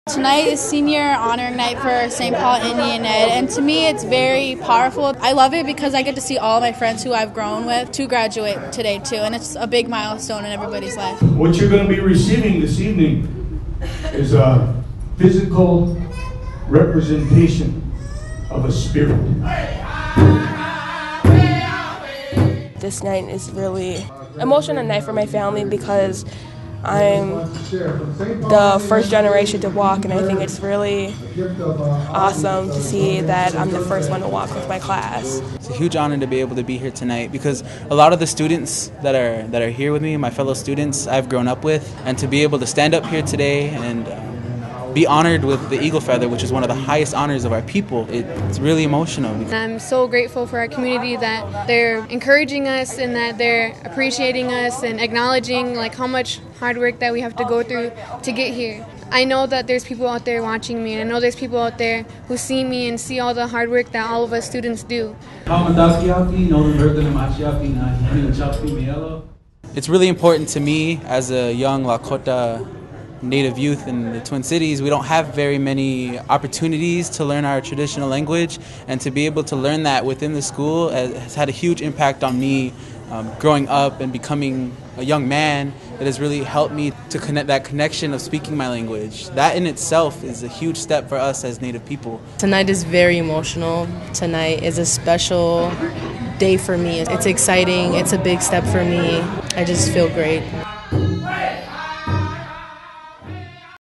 Tonight is senior honor night for St. Paul Indian Ed, and to me it's very powerful. I love it because I get to see all my friends who I've grown with to graduate today too, and it's a big milestone in everybody's life. What you're going to be receiving this evening is a physical representation of a spirit. This night is really emotional night for my family because I'm the first generation to walk, and I think it's really awesome to see that I'm the first one to walk with my class. It's a huge honor to be able to be here tonight because a lot of the students that are here with me, my fellow students, I've grown up with, and to be able to stand up here today and be honored with the Eagle Feather, which is one of the highest honors of our people, it's really emotional. I'm so grateful for our community that they're encouraging us and that they're appreciating us and acknowledging how much hard work that we have to go through to get here. I know that there's people out there watching me, and I know there's people out there who see me and see all the hard work that all of us students do. It's really important to me as a young Lakota Native youth in the Twin Cities. We don't have very many opportunities to learn our traditional language, and to be able to learn that within the school has had a huge impact on me growing up and becoming a young man. It has really helped me to connect that connection of speaking my language. That in itself is a huge step for us as Native people. Tonight is very emotional. Tonight is a special day for me. It's exciting. It's a big step for me. I just feel great.